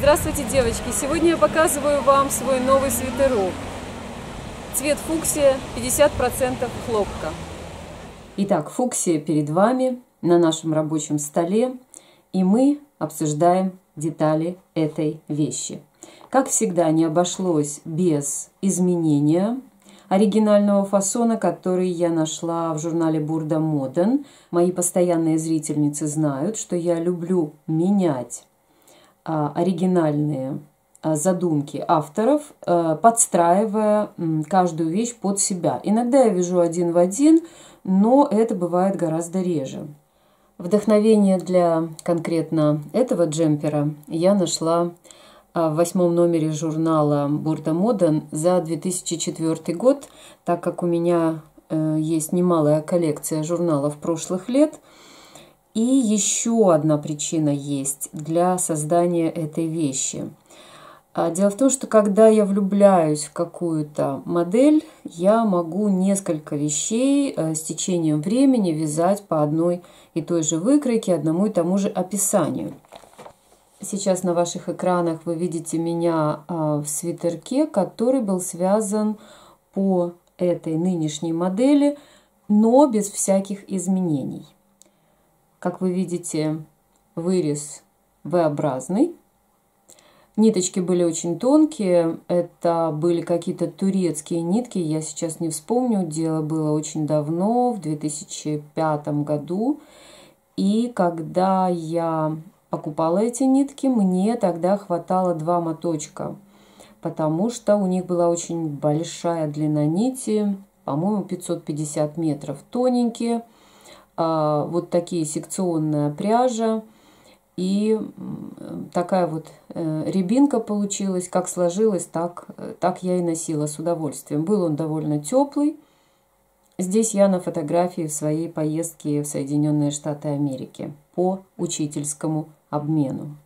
Здравствуйте, девочки! Сегодня я показываю вам свой новый свитерок. Цвет фуксия, 50% хлопка. Итак, фуксия перед вами на нашем рабочем столе, и мы обсуждаем детали этой вещи. Как всегда, не обошлось без изменения оригинального фасона, который я нашла в журнале Burda Modern. Мои постоянные зрительницы знают, что я люблю менять оригинальные задумки авторов, подстраивая каждую вещь под себя. Иногда я вяжу один в один, но это бывает гораздо реже. Вдохновение для конкретно этого джемпера я нашла в 8-м номере журнала Burda Modern за 2004 год, так как у меня есть немалая коллекция журналов прошлых лет. И еще одна причина есть для создания этой вещи. Дело в том, что когда я влюбляюсь в какую-то модель, я могу несколько вещей с течением времени вязать по одной и той же выкройке, одному и тому же описанию. Сейчас на ваших экранах вы видите меня в свитерке, который был связан по этой нынешней модели, но без всяких изменений. Как вы видите, вырез V-образный. Ниточки были очень тонкие. Это были какие-то турецкие нитки. Я сейчас не вспомню. Дело было очень давно, в 2005 году. И когда я покупала эти нитки, мне тогда хватало 2 моточка, потому что у них была очень большая длина нити, по-моему, 550 метров, тоненькие. Вот такие секционная пряжа, и такая вот рябинка получилась. Как сложилось, так я и носила с удовольствием. Был он довольно теплый. Здесь я на фотографии в своей поездке в Соединенные Штаты Америки по учительскому обмену.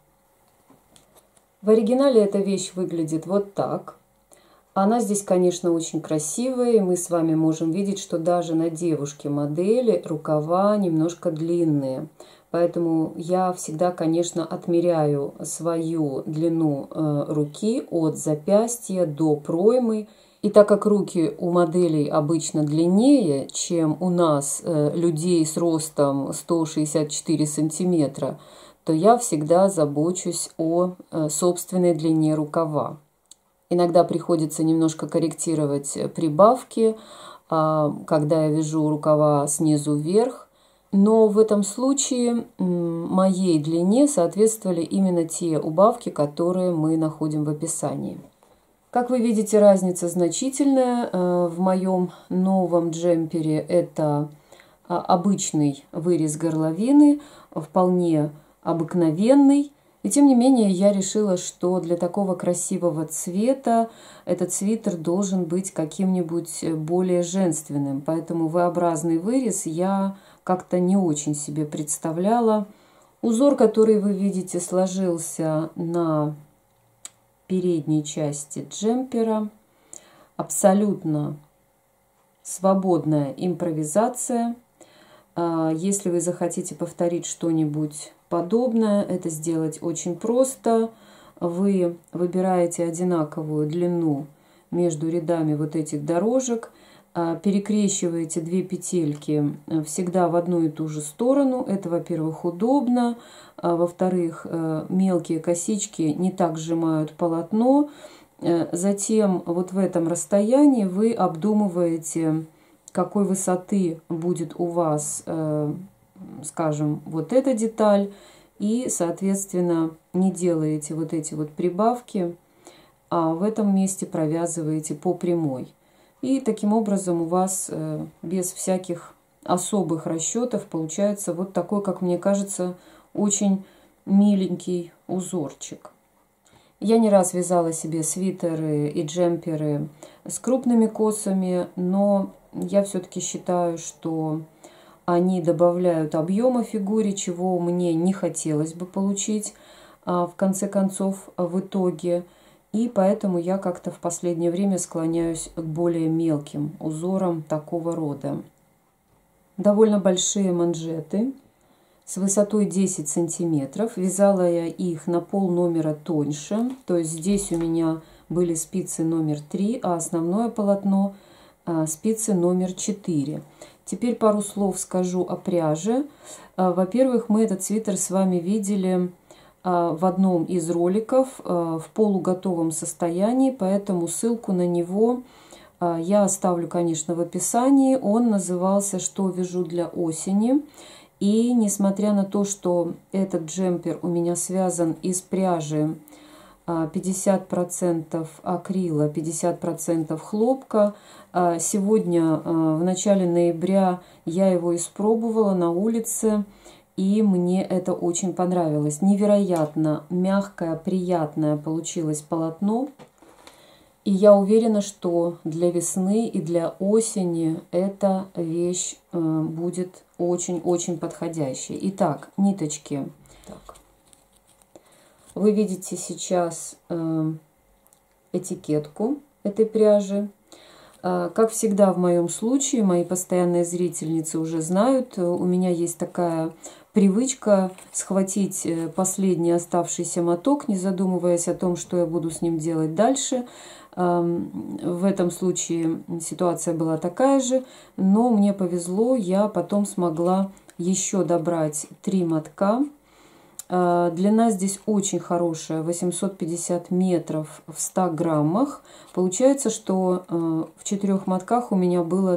В оригинале эта вещь выглядит вот так. Она здесь, конечно, очень красивая, и мы с вами можем видеть, что даже на девушке модели рукава немножко длинные. Поэтому я всегда, конечно, отмеряю свою длину руки от запястья до проймы. И так как руки у моделей обычно длиннее, чем у нас, людей с ростом 164 сантиметра, то я всегда забочусь о собственной длине рукава. Иногда приходится немножко корректировать прибавки, когда я вяжу рукава снизу вверх. Но в этом случае моей длине соответствовали именно те убавки, которые мы находим в описании. Как вы видите, разница значительная. В моем новом джемпере это обычный вырез горловины, вполне обыкновенный. И тем не менее я решила, что для такого красивого цвета этот свитер должен быть каким-нибудь более женственным. Поэтому V-образный вырез я как-то не очень себе представляла. Узор, который вы видите, сложился на передней части джемпера. Абсолютно свободная импровизация. Если вы захотите повторить что-нибудь подобное, это сделать очень просто. Вы выбираете одинаковую длину между рядами вот этих дорожек, перекрещиваете 2 петельки всегда в одну и ту же сторону. Это, во-первых, удобно. Во-вторых, мелкие косички не так сжимают полотно. Затем вот в этом расстоянии вы обдумываете, какой высоты будет у вас, скажем, вот эта деталь, и, соответственно, не делаете вот эти вот прибавки, а в этом месте провязываете по прямой. И таким образом у вас без всяких особых расчетов получается вот такой, как мне кажется, очень миленький узорчик. Я не раз вязала себе свитеры и джемперы с крупными косами, но я все-таки считаю, что они добавляют объема фигуре, чего мне не хотелось бы получить в конце концов в итоге. И поэтому я как-то в последнее время склоняюсь к более мелким узорам такого рода. Довольно большие манжеты. с высотой 10 сантиметров. Вязала я их на пол номера тоньше, то есть здесь у меня были спицы номер 3, а основное полотно спицы номер 4. Теперь пару слов скажу о пряже. Во-первых, мы этот свитер с вами видели в одном из роликов в полуготовом состоянии, поэтому ссылку на него я оставлю, конечно, в описании. Он назывался «Что вяжу для осени». И несмотря на то, что этот джемпер у меня связан из пряжи 50% акрила, 50% хлопка, сегодня, в начале ноября, я его испробовала на улице, и мне это очень понравилось. Невероятно мягкое, приятное получилось полотно. И я уверена, что для весны и для осени эта вещь будет очень-очень подходящей. Итак, ниточки. Так. Вы видите сейчас этикетку этой пряжи. Как всегда в моем случае, мои постоянные зрительницы уже знают, у меня есть такая привычка схватить последний оставшийся моток, не задумываясь о том, что я буду с ним делать дальше. В этом случае ситуация была такая же, но мне повезло, я потом смогла еще добрать 3 мотка. Длина здесь очень хорошая, 850 метров в 100 граммах. Получается, что в 4 мотках у меня было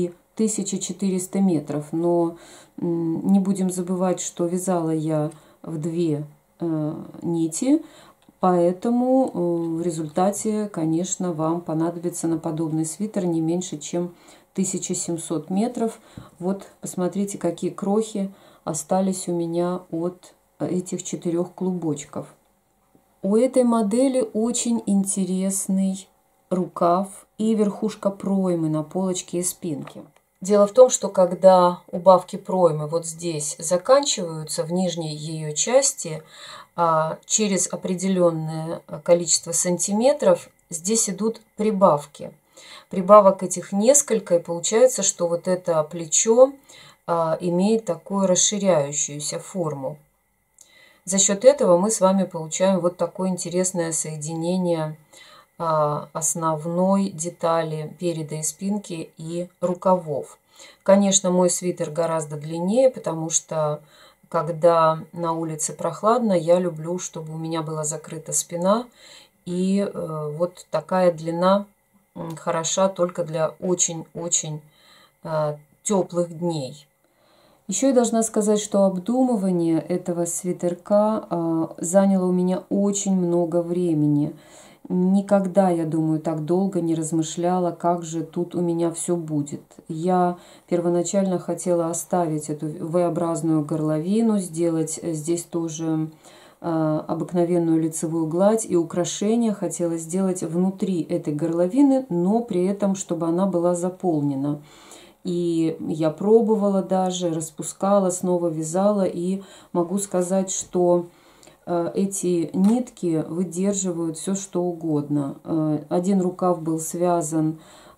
3400 метров. Но не будем забывать, что вязала я в 2 нити. Поэтому в результате, конечно, вам понадобится на подобный свитер не меньше, чем 1700 метров. Вот посмотрите, какие крохи остались у меня от этих 4 клубочков. У этой модели очень интересный рукав и верхушка проймы на полочке и спинке. Дело в том, что когда убавки проймы вот здесь заканчиваются, в нижней ее части, через определенное количество сантиметров здесь идут прибавки. Прибавок этих несколько, и получается, что вот это плечо имеет такую расширяющуюся форму. За счет этого мы с вами получаем вот такое интересное соединение основной детали переда и спинки и рукавов. Конечно, мой свитер гораздо длиннее, потому что когда на улице прохладно, я люблю, чтобы у меня была закрыта спина. И вот такая длина хороша только для очень-очень теплых дней. Еще я должна сказать, что обдумывание этого свитерка заняло у меня очень много времени. Никогда, я думаю, так долго не размышляла, как же тут у меня все будет. Я первоначально хотела оставить эту V-образную горловину, сделать здесь тоже обыкновенную лицевую гладь, и украшение хотела сделать внутри этой горловины, но при этом, чтобы она была заполнена. И я пробовала даже, распускала, снова вязала, и могу сказать, что эти нитки выдерживают все, что угодно. Один рукав был связан,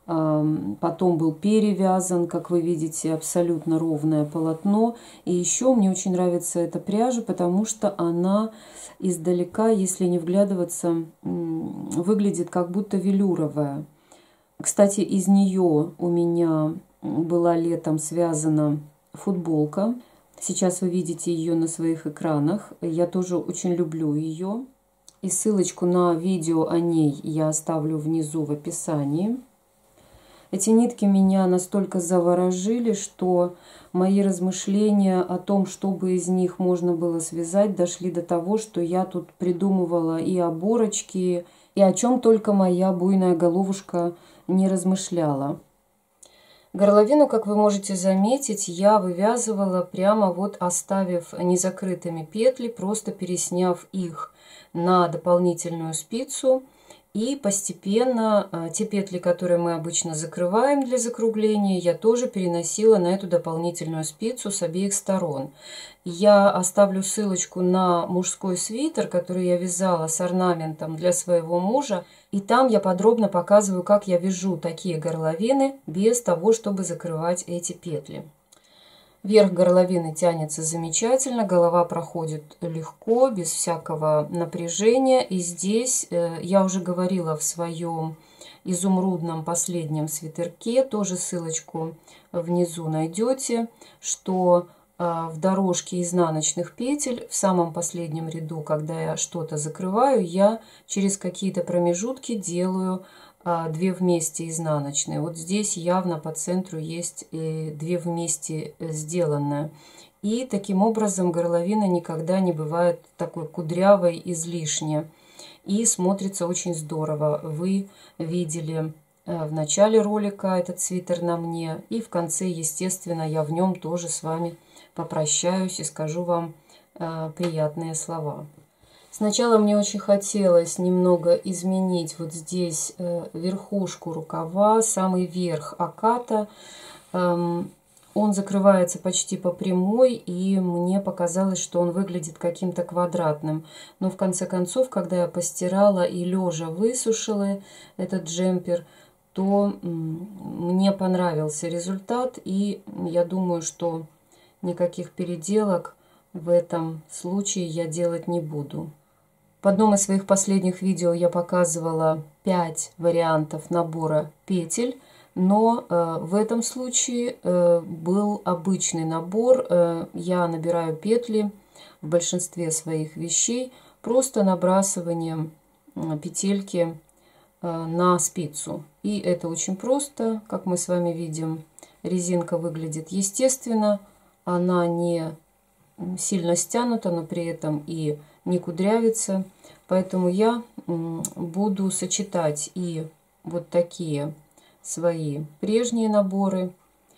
потом был перевязан, как вы видите, абсолютно ровное полотно. И еще мне очень нравится эта пряжа, потому что она издалека, если не вглядываться, выглядит как будто велюровая. Кстати, из нее у меня была летом связана футболка. Сейчас вы видите ее на своих экранах. Я тоже очень люблю ее. И ссылочку на видео о ней я оставлю внизу в описании. Эти нитки меня настолько заворожили, что мои размышления о том, чтобы из них можно было связать, дошли до того, что я тут придумывала и оборочки, и о чем только моя буйная головушка не размышляла. Горловину, как вы можете заметить, я вывязывала прямо вот оставив незакрытыми петли, просто пересняв их на дополнительную спицу. И постепенно те петли, которые мы обычно закрываем для закругления, я тоже переносила на эту дополнительную спицу с обеих сторон. Я оставлю ссылочку на мужской свитер, который я вязала с орнаментом для своего мужа. И там я подробно показываю, как я вяжу такие горловины без того, чтобы закрывать эти петли. Верх горловины тянется замечательно, голова проходит легко, без всякого напряжения. И здесь я уже говорила в своем изумрудном последнем свитерке, тоже ссылочку внизу найдете, что в дорожке изнаночных петель в самом последнем ряду, когда я что-то закрываю, я через какие-то промежутки делаю 2 вместе изнаночные. Вот здесь явно по центру есть 2 вместе сделанное. И таким образом горловина никогда не бывает такой кудрявой излишне. И смотрится очень здорово. Вы видели в начале ролика этот свитер на мне. И в конце, естественно, я в нем тоже с вами попрощаюсь и скажу вам приятные слова. Сначала мне очень хотелось немного изменить вот здесь верхушку рукава, самый верх оката. Он закрывается почти по прямой, и мне показалось, что он выглядит каким-то квадратным. Но в конце концов, когда я постирала и лежа высушила этот джемпер, то мне понравился результат, и я думаю, что никаких переделок в этом случае я делать не буду. В одном из своих последних видео я показывала 5 вариантов набора петель, но в этом случае был обычный набор. Я набираю петли в большинстве своих вещей просто набрасыванием петельки на спицу. И это очень просто, как мы с вами видим. Резинка выглядит естественно, она не сильно стянута, но при этом и не кудрявится. Поэтому я буду сочетать и вот такие свои прежние наборы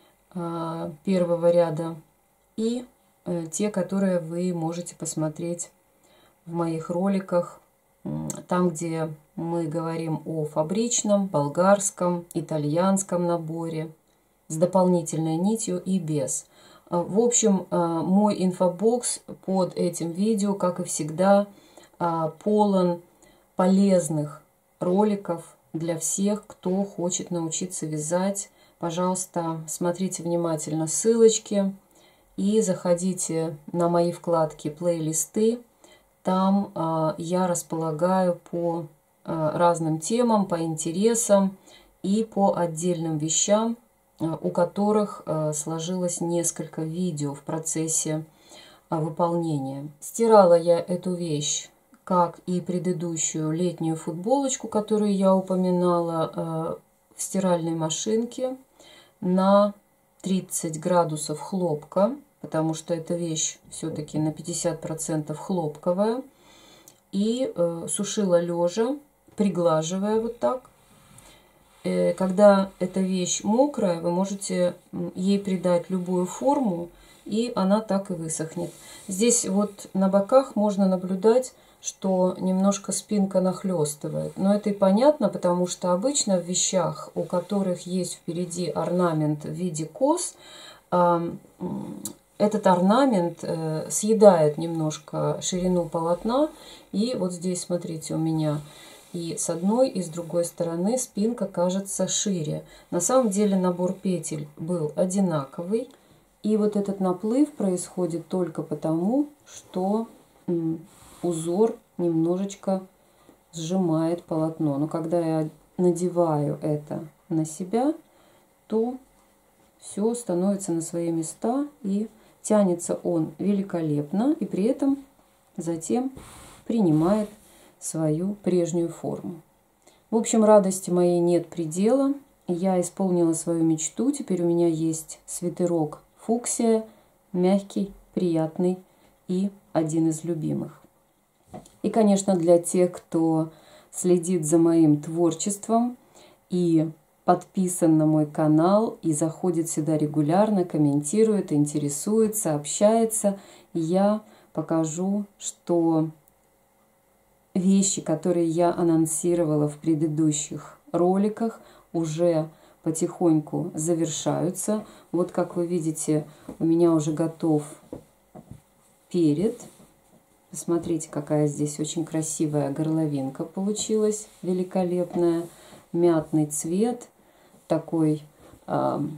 первого ряда и те, которые вы можете посмотреть в моих роликах, там, где мы говорим о фабричном, болгарском, итальянском наборе с дополнительной нитью и без. В общем, мой инфобокс под этим видео, как и всегда, полон полезных роликов для всех, кто хочет научиться вязать. Пожалуйста, смотрите внимательно ссылочки и заходите на мои вкладки плейлисты. Там я располагаю по разным темам, по интересам и по отдельным вещам, у которых сложилось несколько видео в процессе выполнения. Стирала я эту вещь, как и предыдущую летнюю футболочку, которую я упоминала, в стиральной машинке на 30 градусов хлопка, потому что эта вещь все-таки на 50% хлопковая. И сушила лежа, приглаживая вот так. Когда эта вещь мокрая, вы можете ей придать любую форму, и она так и высохнет. Здесь вот на боках можно наблюдать, что немножко спинка нахлестывает. Но это и понятно, потому что обычно в вещах, у которых есть впереди орнамент в виде кос, этот орнамент съедает немножко ширину полотна. И вот здесь, смотрите, у меня и с одной, и с другой стороны спинка кажется шире. На самом деле набор петель был одинаковый. И вот этот наплыв происходит только потому, что узор немножечко сжимает полотно. Но когда я надеваю это на себя, то все становится на свои места, и тянется он великолепно, и при этом затем принимает свою прежнюю форму. В общем, радости моей нет предела. Я исполнила свою мечту. Теперь у меня есть свитерок фуксия, мягкий, приятный и один из любимых. И, конечно, для тех, кто следит за моим творчеством и подписан на мой канал и заходит сюда регулярно, комментирует, интересуется, общается, я покажу, что вещи, которые я анонсировала в предыдущих роликах, уже потихоньку завершаются. Вот как вы видите, у меня уже готов перед. Посмотрите, какая здесь очень красивая горловинка получилась, великолепная. Мятный цвет, такой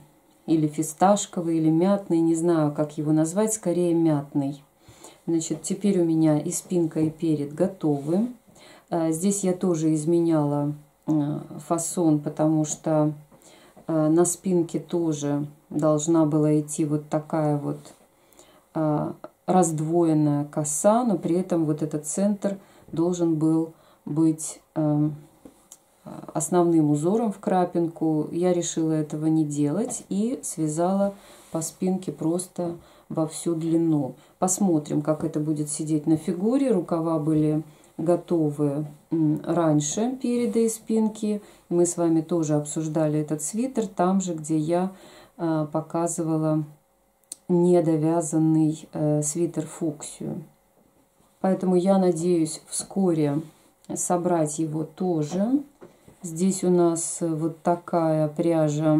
или фисташковый, или мятный, не знаю, как его назвать, скорее мятный. Значит, теперь у меня и спинка, и перед готовы. Здесь я тоже изменяла фасон, потому что на спинке тоже должна была идти вот такая вот раздвоенная коса, но при этом вот этот центр должен был быть основным узором в крапинку. Я решила этого не делать и связала по спинке просто во всю длину. Посмотрим, как это будет сидеть на фигуре. Рукава были готовы раньше переда и спинки. Мы с вами тоже обсуждали этот свитер там же, где я показывала недовязанный свитер фуксию. Поэтому я надеюсь вскоре собрать его тоже. Здесь у нас вот такая пряжа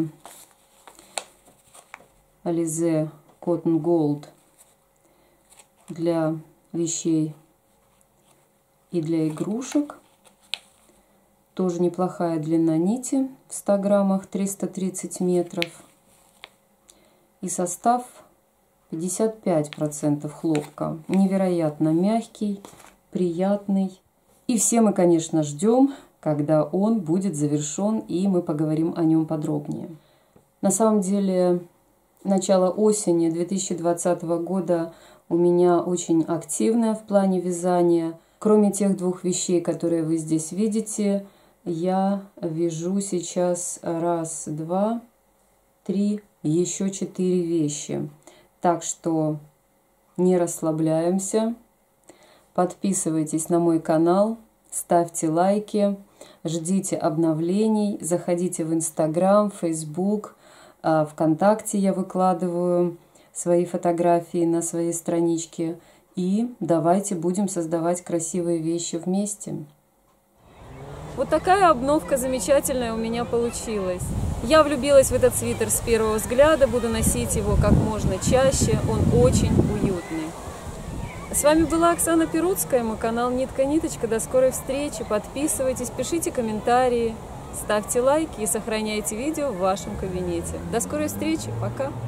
Alize Cotton Gold для вещей и для игрушек. Тоже неплохая длина нити в 100 граммах, 330 метров. И состав 55% хлопка. Невероятно мягкий, приятный. И все мы, конечно, ждем, когда он будет завершен, и мы поговорим о нем подробнее. На самом деле, начало осени 2020 года у меня очень активное в плане вязания. Кроме тех двух вещей, которые вы здесь видите, я вяжу сейчас 1, 2, 3, еще 4 вещи. Так что не расслабляемся. Подписывайтесь на мой канал, ставьте лайки, ждите обновлений, заходите в Инстаграм, Фейсбук, ВКонтакте я выкладываю свои фотографии на своей страничке. И давайте будем создавать красивые вещи вместе. Вот такая обновка замечательная у меня получилась. Я влюбилась в этот свитер с первого взгляда, буду носить его как можно чаще, он очень уютный. С вами была Оксана Перуцкая, мой канал Нитка-Ниточка. До скорой встречи, подписывайтесь, пишите комментарии, ставьте лайки и сохраняйте видео в вашем кабинете. До скорой встречи, пока!